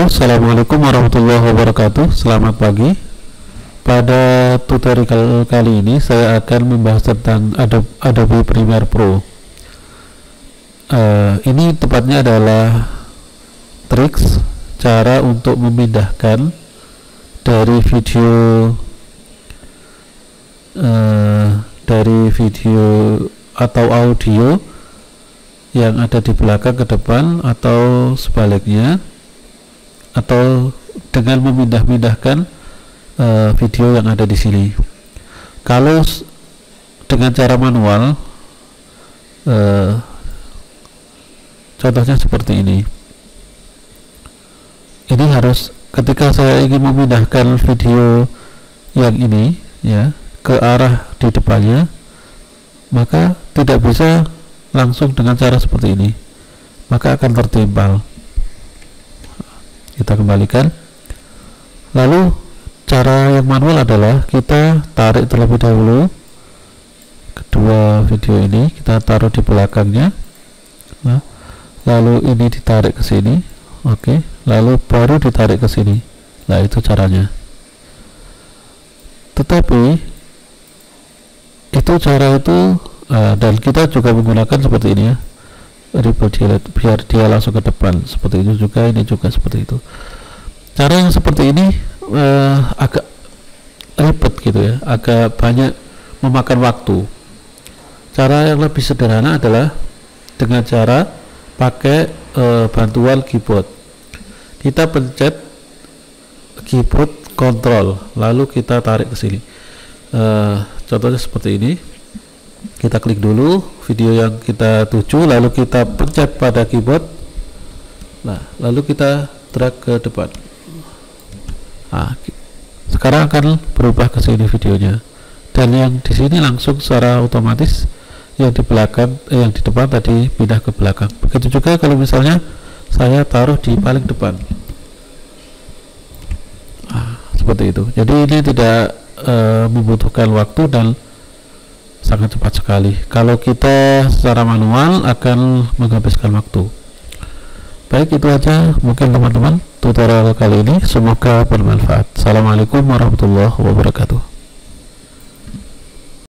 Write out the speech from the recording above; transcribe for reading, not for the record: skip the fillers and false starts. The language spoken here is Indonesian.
Halo, assalamualaikum warahmatullahi wabarakatuh. Selamat pagi. Pada tutorial kali ini saya akan membahas tentang Adobe Premiere Pro. Ini tepatnya adalah triks cara untuk memindahkan dari video atau audio yang ada di belakang ke depan atau sebaliknya, atau dengan memindahkan video yang ada di sini. Kalau dengan cara manual, contohnya seperti ini. Ini harus ketika saya ingin memindahkan video yang ini ya ke arah di depannya, maka tidak bisa langsung dengan cara seperti ini, maka akan tertimpal. Kita kembalikan. Lalu cara yang manual adalah kita tarik terlebih dahulu kedua video ini, kita taruh di belakangnya. Nah, lalu ini ditarik ke sini, oke, lalu baru ditarik ke sini. Nah, itu caranya. Tetapi itu cara itu dan kita juga menggunakan seperti ini ya, biar dia langsung ke depan, seperti itu juga, ini juga seperti itu. Cara yang seperti ini agak ribet gitu ya, agak banyak memakan waktu. Cara yang lebih sederhana adalah dengan cara pakai bantuan keyboard. Kita pencet keyboard kontrol, lalu kita tarik ke sini. Contohnya seperti ini. Kita klik dulu video yang kita tuju, lalu kita pencet pada keyboard. Nah, lalu kita drag ke depan. Nah, sekarang akan berubah ke sini videonya, dan yang di sini langsung secara otomatis yang di belakang, yang di depan tadi pindah ke belakang. Begitu juga kalau misalnya saya taruh di paling depan. Nah, seperti itu. Jadi ini tidak membutuhkan waktu dan sangat cepat sekali. Kalau kita secara manual akan menghabiskan waktu. Baik, itu aja mungkin teman-teman tutorial kali ini, semoga bermanfaat. Assalamualaikum warahmatullahi wabarakatuh.